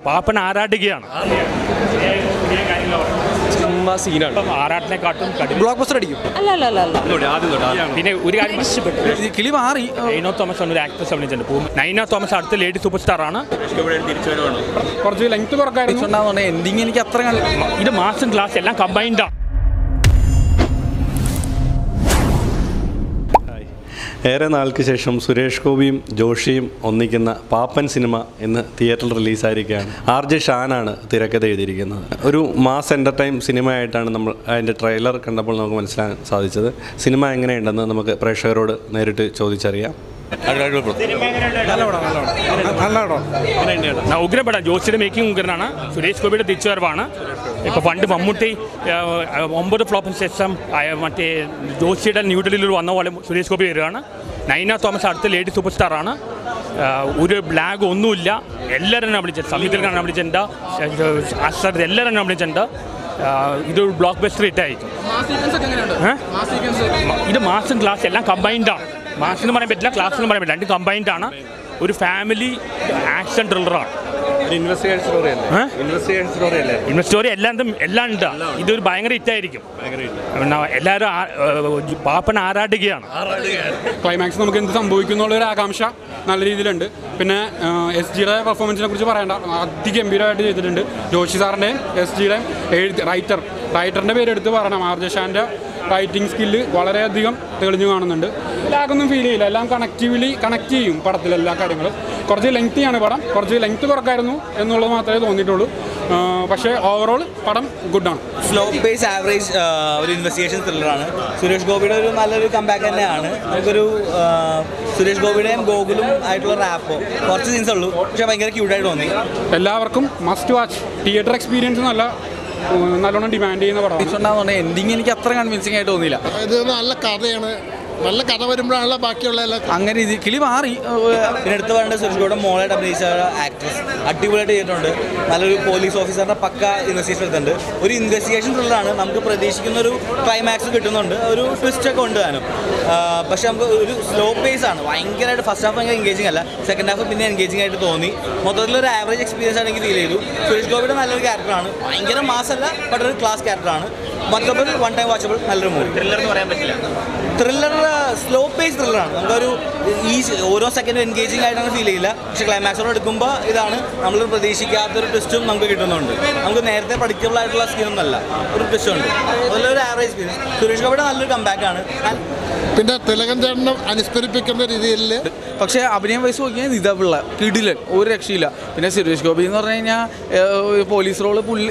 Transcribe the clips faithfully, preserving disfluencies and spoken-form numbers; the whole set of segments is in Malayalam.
പാപ്പൻ ആരാടുകയാണ്. ആറാട്ടിനെക്കാട്ടും ബ്ലോക്ക് ബസ്റ്റർ അടിക്കും. പിന്നെ ഒരു കാര്യം കിളി മാറി. നൈന തോമസ് ഒരു ആക്ട്രസ് അഭിനയിച്ചിട്ടുണ്ട്. നൈന തോമസ് അടുത്ത ലേഡി സൂപ്പർ സ്റ്റാർ ആണ്. കുറച്ച് ലെങ്ത് കുറക്കായിരുന്നു. എൻഡിങ് എനിക്ക് അത്ര ഇത് മാസം ക്ലാസ് എല്ലാം കമ്പൈൻഡാണ്. ഏറെ നാൾക്ക് ശേഷം സുരേഷ് ഗോപിയും ജോഷിയും ഒന്നിക്കുന്ന പാപ്പൻ സിനിമ ഇന്ന് തിയേറ്ററിൽ റിലീസായിരിക്കുകയാണ്. ആർ ജെ ഷാനാണ് തിരക്കഥ എഴുതിയിരിക്കുന്നത്. ഒരു മാസ് എൻ്റർടൈൻ സിനിമയായിട്ടാണ് നമ്മൾ അതിൻ്റെ ട്രെയിലർ കണ്ടപ്പോൾ നമുക്ക് മനസ്സിലാക്കാൻ സാധിച്ചത്. സിനിമ എങ്ങനെയുണ്ടെന്ന് നമുക്ക് പ്രേക്ഷകരോട് നേരിട്ട് ചോദിച്ചറിയാം. ഉഗ്രപടം. ജോഷിയുടെ മേക്കിംഗ് ഉഗ്രനാണ്. സുരേഷ് ഗോപിയുടെ തിരിച്ചുവരവാണ്. ഇപ്പോൾ പണ്ട് മമ്മൂട്ടി ഒമ്പത് ഫ്ലോപ്പിന് ശേഷം മറ്റേ ജോഷിയുടെ ന്യൂഡൽഹിയിൽ വന്ന പോലെ സുരേഷ് ഗോപി വരികയാണ്. നൈന തോമസ് അടുത്ത ലേഡി സൂപ്പർ സ്റ്റാറാണ്. ഒരു ബ്ലാഗ് ഒന്നുമില്ല. എല്ലാവരും എന്നെ വിളിച്ചിട്ടുണ്ട്. സംഗീതക്കാരനെ വിളിച്ചിട്ടുണ്ട്. അശ്രദ്ധ എല്ലാവരും എന്നെ വിളിച്ചിട്ടുണ്ട്. ഇതൊരു ബ്ലോക്ക് ബസ്റ്റർ ഹിറ്റായിരിക്കും. ഇത് മാസം ക്ലാസ് എല്ലാം കമ്പൈൻഡാണ്. മാസം എന്ന് പറയാൻ പറ്റില്ല, ക്ലാസ് എന്ന് പറയാൻ പറ്റില്ല. രണ്ട് കമ്പൈൻഡ് ആണ്. ഒരു ഫാമിലി ആക്ഷൻ ത്രില്ലറാണ്. ഇൻവെസ്റ്റ് സ്റ്റോറി എല്ലാം എല്ലാം ഉണ്ട്. ഇതൊരു ഭയങ്കര ഹിറ്റായിരിക്കും. എല്ലാവരും പാപ്പൻ ആരാടുകയാണ്. ക്ലൈമാക്സ് നമുക്ക് എന്ത് സംഭവിക്കുന്നുള്ളൊരു ആകാംക്ഷ നല്ല രീതിയിലുണ്ട്. പിന്നെ എസ് ജിയുടെ പെർഫോമൻസിനെ കുറിച്ച് പറയേണ്ട, അതിഗംഭീരമായിട്ട് ചെയ്തിട്ടുണ്ട്. ജോഷി സാറിൻ്റെയും എസ് ജിയുടെയും എഴുതി റൈറ്റർ റൈറ്ററിൻ്റെ പേരെടുത്ത് പറയണം. ആർ ജെ ഷാൻ്റെ റൈറ്റിംഗ് സ്കില്ല് വളരെയധികം തെളിഞ്ഞു കാണുന്നുണ്ട്. ലാഗൊന്നും ഫീൽ ചെയ്യില്ല. എല്ലാം കണക്റ്റീവ്ലി കണക്ട് ചെയ്യും പടത്തിൽ എല്ലാ കാര്യങ്ങളും. കുറച്ച് ലെങ്തിയാണ് പടം. കുറച്ച് ലെങ്ത് കുറക്കായിരുന്നു എന്നുള്ളത് മാത്രമേ തോന്നിയിട്ടുള്ളൂ. പക്ഷേ ഓവറോൾ പടം ഗുഡാണ്. സ്ലോ പേസ് ആവറേജ് ഒരു ഇൻവെസ്റ്റിഗേഷൻ ത്രില്ലറാണ്. സുരേഷ് ഗോപിയുടെ ഒരു നല്ലൊരു കംബാക്ക് തന്നെയാണ്. നമുക്കൊരു സുരേഷ് ഗോപിയുടെയും ഗോകുലും ആയിട്ടുള്ള റാപ്പോ കുറച്ച് സീൻസ് ഉള്ളൂ, പക്ഷേ ഭയങ്കര ക്യൂട്ടായിട്ട് തോന്നി. എല്ലാവർക്കും മസ്റ്റ് വാച്ച്. തിയേറ്റർ എക്സ്പീരിയൻസ് നല്ല നല്ലോണം ഡിമാൻഡ് ചെയ്യുന്ന പടം. എൻഡിങ് എനിക്ക് അത്ര കൺവിൻസിംഗ് ആയിട്ട് തോന്നിയില്ല. ഇത് നല്ല കഥയാണ്. നല്ല കഥ വരുമ്പോഴാണല്ലോ ബാക്കിയുള്ള എല്ലാം അങ്ങനെ രീതി കിളി മാറി. പിന്നെ എടുത്ത് പറയേണ്ടത് സുരേഷ് ഗോപിയുടെ മോളായിട്ട് അഭിനയിച്ച ആക്ട്രസ് അടിപൊളിയായിട്ട് ചെയ്തിട്ടുണ്ട്. നല്ലൊരു പോലീസ് ഓഫീസറിൻ്റെ പക്ക ഇൻവെസ്റ്റിഗേഷൻ എടുത്തിട്ടുണ്ട്. ഒരു ഇൻവെസ്റ്റിഗേഷൻ ത്രില്ലറാണ്. നമുക്ക് പ്രതീക്ഷിക്കുന്ന ഒരു ക്ലൈമാക്സ് കിട്ടുന്നുണ്ട്. ഒരു ട്വിസ്റ്റൊക്കെ ഉണ്ട് താനും. പക്ഷെ നമുക്ക് ഒരു സ്ലോ പേസ് ആണ്. ഭയങ്കരമായിട്ട് ഫസ്റ്റ് ഹാഫ് ഭയങ്കര എൻഗേജിങ് അല്ല, സെക്കൻഡ് ഹാഫ് പിന്നെ എൻഗേജിങ് ആയിട്ട് തോന്നി. മൊത്തത്തിലൊരു ആവറേജ് എക്സ്പീരിയൻസ് ആണെങ്കിൽ ഫീൽ ചെയ്തു. സുരേഷ് ഗോപിയുടെ നല്ലൊരു ക്യാരക്ടറാണ്. ഭയങ്കര മാസല്ല, ബട്ട് ഒരു ക്ലാസ് ക്യാരക്ടറാണ്. മൊത്തത്തിൽ വൺ ടൈം വാച്ചബിൾ നല്ലൊരു മൂവി. ത്രില്ലർ എന്ന് പറയാൻ പറ്റില്ല. ത്രില്ലർ സ്ലോ പേസ് ത്രില്ലറാണ്. നമുക്കൊരു ഈ ഓരോ സെക്കൻഡും എൻഗേജിങ് ആയിട്ടാണ് ഫീൽ ചെയ്യില്ല. പക്ഷേ ക്ലൈമാക്സോട് എടുക്കുമ്പോൾ ഇതാണ് നമ്മൾ പ്രതീക്ഷിക്കാത്തൊരു ട്വിസ്റ്റും നമുക്ക് കിട്ടുന്നുണ്ട്. നമുക്ക് നേരത്തെ പ്രഡിക്റ്റബിൾ ആയിട്ടുള്ള സ്കീനൊന്നുമല്ല, ഒരു ട്വിസ്റ്റ് ഉണ്ട്. അതിലൊരു ആവറേജ് എക്സ്പീരിയൻസ്. സുരേഷ് ഗോപിയുടെ നല്ലൊരു കംബാക്കാണ്. പിന്നെ തിലകൻ ചേട്ടനും അനുസ്മരിപ്പിക്കുന്ന രീതിയിൽ. പക്ഷേ അഭിനയം വയസ്സ് നോക്കിയാൽ ഇതാപിള്ള കിടിലൻ, ഒരു രക്ഷയില്ല. പിന്നെ സുരേഷ് ഗോപി എന്ന് പറഞ്ഞു കഴിഞ്ഞാൽ പോലീസ് റോള് പുള്ളി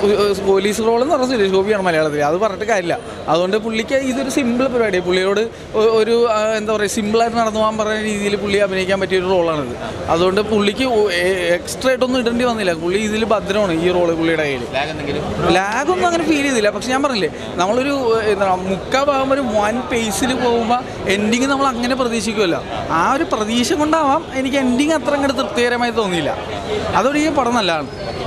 പോലീസ് റോൾ എന്ന് പറഞ്ഞാൽ സുരേഷ് ഗോപിയാണ് മലയാളത്തിൽ. അത് പറഞ്ഞിട്ട് കാര്യമില്ല. അതുകൊണ്ട് പുള്ളിക്ക് ഇതൊരു സിമ്പിൾ പരിപാടിയാണ്. പുള്ളിയോട് ഒരു എന്താ പറയുക, സിമ്പിളായിട്ട് നടന്നു പോകാൻ പറയുന്ന രീതിയിൽ പുള്ളി അഭിനയിക്കാൻ പറ്റിയൊരു റോളാണിത്. അതുകൊണ്ട് പുള്ളിക്ക് എക്സ്ട്രാ ആയിട്ടൊന്നും ഇടേണ്ടി വന്നില്ല. പുള്ളി ഇതിൽ ഭദ്രമാണ് ഈ റോള് പുള്ളിയുടെ കയ്യിൽ. ലാഗൊന്നും അങ്ങനെ ഫീൽ ചെയ്തില്ല. പക്ഷെ ഞാൻ പറഞ്ഞില്ലേ, നമ്മളൊരു എന്താ മുക്കാൽ ഭാഗം ഒരു വൺ പേസിൽ പോകുമ്പോൾ എൻഡിങ് നമ്മൾ അങ്ങനെ പ്രതീക്ഷിക്കുമല്ലോ. ആ ഒരു പ്രതീക്ഷ കൊണ്ടാവാം എനിക്ക് എൻഡിങ് അത്ര അങ്ങോട്ട് തൃപ്തികരമായി തോന്നിയില്ല. അതോടെ ഈ പടം നല്ലതാണ്.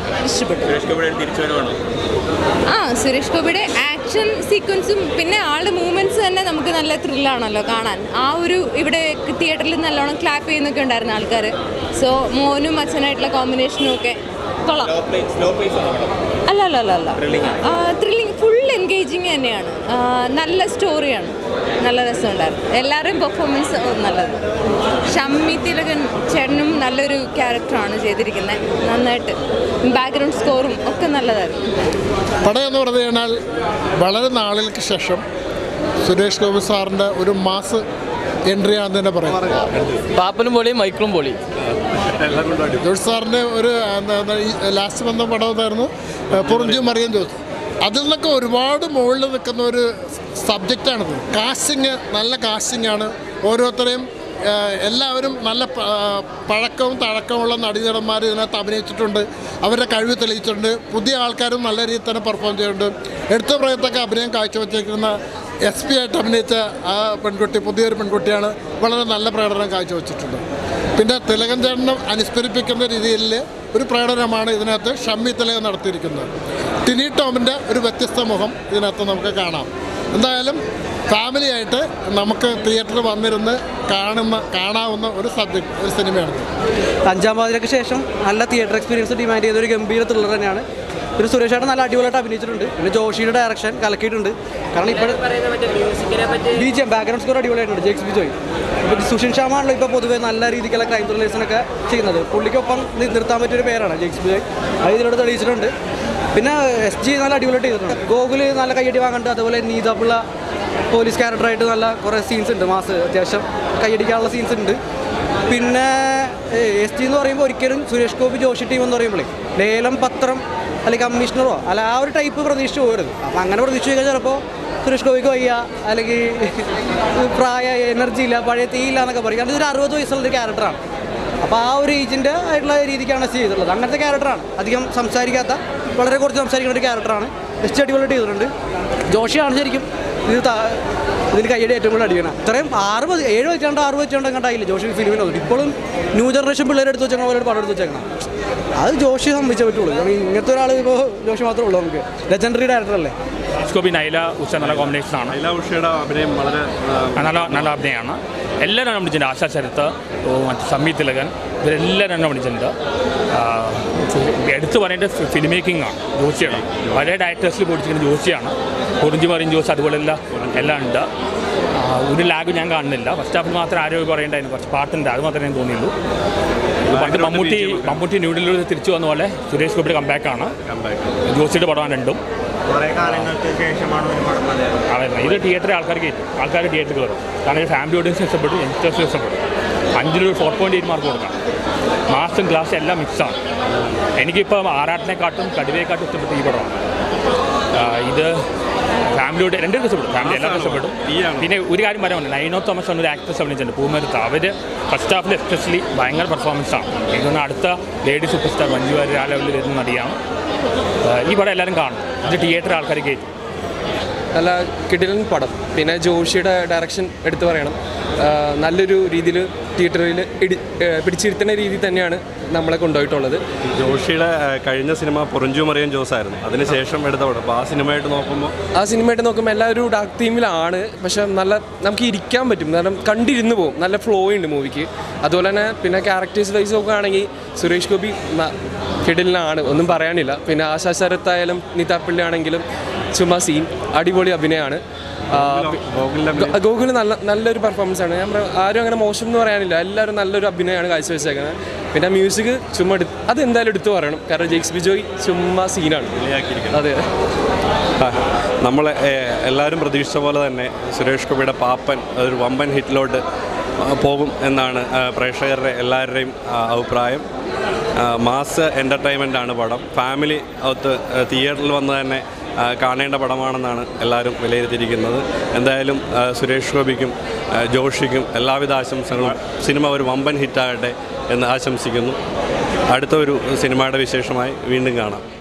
ആ സുരേഷ് ഗോപിയുടെ ആക്ഷൻ സീക്വൻസും പിന്നെ ആളുടെ മൂവ്മെന്റ്സ് തന്നെ നമുക്ക് നല്ല ത്രില്ലാണല്ലോ കാണാൻ. ആ ഒരു ഇവിടെ തിയേറ്ററിൽ നല്ലോണം ക്ലാപ്പ് ചെയ്യുന്നൊക്കെ ഉണ്ടായിരുന്നു ആൾക്കാർ. സോ മോനും അച്ഛനായിട്ടുള്ള കോമ്പിനേഷനും ഒക്കെ കൊള്ളാം. അല്ല അല്ല അല്ല അല്ല ത്രില്ലിങ് ഫുൾ എൻഗേജിങ് തന്നെയാണ്. നല്ല സ്റ്റോറിയാണ്. നല്ല രസമുണ്ടായിരുന്നു. എല്ലാവരുടെയും പെർഫോമൻസ് നല്ലത്. ഷമ്മി തിലകൻ ചേട്ടനും നല്ലൊരു ക്യാരക്ടറാണ് ചെയ്തിരിക്കുന്നത്. നന്നായിട്ട് ബാക്ക്ഗ്രൗണ്ട് സ്കോറും ഒക്കെ നല്ലതായിരുന്നു. പടം എന്ന് പറഞ്ഞു കഴിഞ്ഞാൽ വളരെ നാളുകൾക്ക് ശേഷം സുരേഷ് ഗോപി സാറിൻ്റെ ഒരു മാസ് എൻട്രി ആണെന്ന് തന്നെ പറയാം. പാപ്പനും പൊളി, മൈക്കിളും പൊളി. ജോഷി സാറിൻ്റെ ഒരു ലാസ്റ്റ് വന്ന പടം എന്തായിരുന്നു, പൊറിഞ്ചു മറിയം ജോസ്. അതിൽ നിന്നൊക്കെ ഒരുപാട് മുകളിൽ നിൽക്കുന്ന ഒരു സബ്ജക്റ്റാണിത്. കാസ്റ്റിങ് നല്ല കാസ്റ്റിംഗ് ആണ്. ഓരോരുത്തരെയും എല്ലാവരും നല്ല പഴക്കവും തഴക്കമുള്ള നടീനടന്മാർ ഇതിനകത്ത് അഭിനയിച്ചിട്ടുണ്ട്. അവരുടെ കഴിവ് തെളിയിച്ചിട്ടുണ്ട്. പുതിയ ആൾക്കാരും നല്ല രീതിയിൽ തന്നെ പെർഫോം ചെയ്തിട്ടുണ്ട്. എടുത്ത പ്രയത്നമൊക്കെ അഭിനയം കാഴ്ചവെച്ചിരിക്കുന്ന എസ് പി ആയിട്ട് അഭിനയിച്ച ആ പെൺകുട്ടി പുതിയൊരു പെൺകുട്ടിയാണ്. വളരെ നല്ല പ്രകടനം കാഴ്ചവെച്ചിട്ടുണ്ട്. പിന്നെ തിലകൻ ചേട്ടനും അനുസ്മരിപ്പിക്കുന്ന രീതിയിൽ ഒരു പ്രകടനമാണ് ഇതിനകത്ത് ഷമ്മി തിലകൻ നടത്തിയിരിക്കുന്നത്. ടിനി ടോമിൻ്റെ ഒരു വ്യത്യസ്ത മുഖം ഇതിനകത്ത് നമുക്ക് കാണാം. എന്തായാലും ഫാമിലിയായിട്ട് നമുക്ക് തിയേറ്ററിൽ വന്നിരുന്ന് കാണുന്ന കാണാവുന്ന ഒരു സബ്ജക്റ്റ് ഒരു സിനിമയാണ്. അഞ്ചാം പാതിരയ്ക്ക് ശേഷം നല്ല തിയേറ്റർ എക്സ്പീരിയൻസ് ഡിമാൻഡ് ചെയ്ത ഒരു ഗംഭീര ത്രില്ലർ തന്നെയാണ്. പിന്നെ സുരേഷ് ഏട്ടൻ നല്ല അടിപൊളിയായിട്ട് അഭിനയിച്ചിട്ടുണ്ട്. പിന്നെ ജോഷിയുടെ ഡയറക്ഷൻ കലക്കിയിട്ടുണ്ട്. കാരണം ഇപ്പോൾ B G M background score അടിപൊളിയായിട്ടുണ്ട്. ജെക്സ് ബിജോയ് ഇപ്പോൾ സുഷിൻ ഷാമാണല്ലോ ഇപ്പോൾ പൊതുവേ നല്ല രീതിക്കുള്ള ക്രൈം ത്രില്ലേഴ്സിനൊക്കെ ചെയ്യുന്നത്. പുള്ളിക്കൊപ്പം നിർത്താൻ പറ്റിയൊരു പേരാണ് ജെക്സ് ബിജോയ്. അത് ഇതിലൂടെ തെളിയിച്ചിട്ടുണ്ട്. പിന്നെ എസ് ജി നല്ല അടിപൊളിയായിട്ട് ചെയ്തിട്ടുണ്ട്. ഗോകുല് നല്ല കയ്യടി വാങ്ങുന്നുണ്ട്. അതുപോലെ നീതാപിള്ള പോലീസ് ക്യാരക്ടറായിട്ട് നല്ല കുറേ സീൻസ് ഉണ്ട്. മാസ് അത്യാവശ്യം കയ്യടിക്കാനുള്ള സീൻസ് ഉണ്ട്. പിന്നെ എസ് ജി എന്ന് പറയുമ്പോൾ ഒരിക്കലും സുരേഷ് ഗോപി ജോഷി ടീം എന്ന് പറയുമ്പോഴേ ലേലം പത്രം അല്ലെങ്കിൽ കമ്മീഷണറോ അല്ല ആ ഒരു ടൈപ്പ് പ്രതീക്ഷിച്ച് പോകരുത്. അപ്പം അങ്ങനെ പ്രതീക്ഷിച്ച് കഴിഞ്ഞാൽ ചിലപ്പോൾ സുരേഷ് ഗോപിക്ക് വയ്യ അല്ലെങ്കിൽ പ്രായ എനർജി ഇല്ല പഴയ തീയില്ല എന്നൊക്കെ പറയും. കാരണം ഇതൊരു അറുപത് വയസ്സുള്ളൊരു ക്യാരക്ടറാണ്. അപ്പോൾ ആ ഒരു ഏജിൻ്റെ ആയിട്ടുള്ള രീതിക്കാണ് ചെയ്തിട്ടുള്ളത്. അങ്ങനത്തെ ക്യാരക്ടറാണ്. അധികം സംസാരിക്കാത്ത വളരെ കുറച്ച് സംസാരിക്കുന്ന ഒരു ക്യാരക്ടറാണ്. ജസ്റ്റ് അടിപൊളിയായിട്ട് ചെയ്തിട്ടുണ്ട്. ജോഷിയാണ് ശരിക്കും ഇത് ഇതിൽ കയ്യടി ഏറ്റവും കൂടുതൽ അടിക്കണം. ഇത്രയും ആറ് പതി ഏഴ് വെച്ചാണ്ട് ആറ് വെച്ചാണ്ട് അങ്ങോട്ടായില്ല ജോഷി ഫിലിമിന് വന്നിട്ട്. ഇപ്പോഴും ന്യൂ ജനറേഷൻ പിള്ളേരെ എടുത്ത് വെച്ചാൽ പോലെ പടം എടുത്ത് വെച്ചേക്കണം. അത് ജോഷി സംഭവിച്ചേ പറ്റുള്ളൂ. കാരണം ഇങ്ങനത്തെ ഒരാൾ ഇപ്പോൾ ജോഷി മാത്രമേ ഉള്ളൂ. നമുക്ക് ലെജൻഡറി ഡയറക്ടർ അല്ലേ. സ്കോബി നൈല ഉഷ നല്ല കോമ്പിനേഷനാണ്. നൈല ഉഷയുടെ അഭിനയം വളരെ നല്ല നല്ല അഭിനയമാണ്. എല്ലാവരും എണ്ണം വിളിച്ചിട്ടുണ്ട്. ആശാ ശരത്ത്, മറ്റ് സംവി തിലകൻ, ഇവരെല്ലാവരും എണ്ണം വിളിച്ചിട്ടുണ്ട്. എടുത്തു പറയേണ്ട ഫിലിം മേക്കിംഗ് ആണ് ജോഷിയാണ്. പഴയ ഡയറക്ടേഴ്സിൽ പൊടിച്ചിരിക്കുന്ന ജോഷിയാണ്. കുറിഞ്ചി മറിയും ജോസ് അതുപോലെ എല്ലാം എല്ലാം ഉണ്ട്. ഒരു ലാഗ് ഞാൻ കാണുന്നില്ല. ഫസ്റ്റ് ഹാഫിൽ മാത്രം ആരോഗ്യം പറയേണ്ടായിരുന്നു. കുറച്ച് പാട്ടുണ്ട്, അത് മാത്രമേ എനിക്ക് തോന്നിയുള്ളൂ. പണ്ട് മമ്മൂട്ടി മമ്മൂട്ടി ന്യൂഡൽഹിയിൽ തിരിച്ചു വന്ന പോലെ സുരേഷ് ഗോപിയുടെ കമ്പാക്കാണ്. ജോഷിയുടെ പടമാണ് രണ്ടും. അതെ, ഇത് തിയേറ്ററിൽ ആൾക്കാർക്ക് ആൾക്കാർ തിയേറ്ററിൽ കയറും. കാരണം ഒരു ഫാമിലി ഓഡിയൻസ് ഇഷ്ടപ്പെട്ടു, യങ്സ്റ്റേഴ്സിന് ഇഷ്ടപ്പെട്ടു. അഞ്ചിലൊരു ഫോർ പോയിൻറ്റ് എയ്റ്റ് മാർക്ക് കൊടുക്കാം. മാസും ക്ലാസ് എല്ലാം മിക്സാണ്. എനിക്കിപ്പോൾ ആറാട്ടിനെക്കാട്ടും കടുവയെക്കാട്ടും ഇഷ്ടപ്പെട്ടു ഈ പടമാണ്. ഇത് ഫാമിലിയോട് രണ്ടുപേരും ഇഷ്ടപ്പെട്ടു. ഫാമിലി എല്ലാവർക്കും ഇഷ്ടപ്പെട്ടു. പിന്നെ ഒരു കാര്യം പറയാനുണ്ട്, നൈനോ തോമസ് എന്നൊരു ആക്ട്രസ് അഭിനയിച്ചിട്ടുണ്ട് പൂമരുത്ത്. അവർ ഫസ്റ്റ് ഹാഫിൽ എസ്പെഷ്യലി ഭയങ്കര പെർഫോമൻസാണ്. എനിക്ക് തോന്നുന്നു അടുത്ത lady superstar Manju Warrier ആ ലെവലിൽ വരുന്ന നടിയാണ്. ഈ പടം എല്ലാവരും കാണും. ഇത് തിയേറ്റർ ആൾക്കാർ കയറ്റും. നല്ല കിടിലൻ പടം. പിന്നെ ജോഷിയുടെ ഡയറക്ഷൻ എടുത്തു പറയണം. നല്ലൊരു രീതിയിൽ തിയേറ്ററിൽ ഇടി പിടിച്ചിരുത്തുന്ന രീതി തന്നെയാണ് നമ്മളെ കൊണ്ടുപോയിട്ടുള്ളത്. ജോഷിയുടെ കഴിഞ്ഞ സിനിമ പൊറിഞ്ചു മറിയം ജോസായിരുന്നു. അതിനുശേഷം എടുത്ത പടം. അപ്പോൾ ആ സിനിമയായിട്ട് നോക്കുമ്പോൾ ആ സിനിമയായിട്ട് നോക്കുമ്പോൾ എല്ലാവരും ഡാർക്ക് തീമിലാണ്. പക്ഷെ നല്ല നമുക്ക് ഇരിക്കാൻ പറ്റും. കാരണം കണ്ടിരുന്ന് പോകും. നല്ല ഫ്ലോ ഉണ്ട് മൂവിക്ക്. അതുപോലെ തന്നെ പിന്നെ ക്യാരക്ടേഴ്സ് വൈസ് നോക്കുകയാണെങ്കിൽ സുരേഷ് ഗോപി കിടിലനാണ്, ഒന്നും പറയാനില്ല. പിന്നെ ആശാ ശരത്തായാലും നീതാപ്പിള്ളി ആണെങ്കിലും ചുമ്മാ സീൻ അടിപൊളി അഭിനയമാണ്. ഗോകുല് നല്ല നല്ലൊരു പെർഫോമൻസ് ആണ്. ഞാൻ ആരും അങ്ങനെ മോശം എന്ന് പറയാനില്ല. എല്ലാവരും നല്ലൊരു അഭിനയമാണ് കാഴ്ചവെച്ചേക്കുന്നത്. പിന്നെ മ്യൂസിക് ചുമ്മാ എടുത്ത് അത് എന്തായാലും എടുത്തു പറയണം. കാരണം ജെക്സ് ബിജോയ് ചുമ്മാ സീനാണ്. അതെ, നമ്മൾ എല്ലാവരും പ്രതീക്ഷിച്ച പോലെ തന്നെ സുരേഷ് ഗോപിയുടെ പാപ്പൻ ഒരു വമ്പൻ ഹിറ്റിലോട്ട് പോകും എന്നാണ് പ്രേക്ഷകരുടെ എല്ലാവരുടെയും അഭിപ്രായം. മാസ് എൻ്റർടൈൻമെൻ്റ് ആണ് പടം. ഫാമിലി ഒത്ത് തിയേറ്ററിൽ വന്ന് തന്നെ കാണേണ്ട പടമാണെന്നാണ് എല്ലാവരും വിലയിരുത്തിയിരിക്കുന്നത്. എന്തായാലും സുരേഷ് ഗോപിക്കും ജോഷിക്കും എല്ലാവിധ ആശംസകളും. സിനിമ ഒരു വമ്പൻ ഹിറ്റാകട്ടെ എന്ന് ആശംസിക്കുന്നു. അടുത്ത ഒരു സിനിമയുടെ വിശേഷമായി വീണ്ടും കാണാം.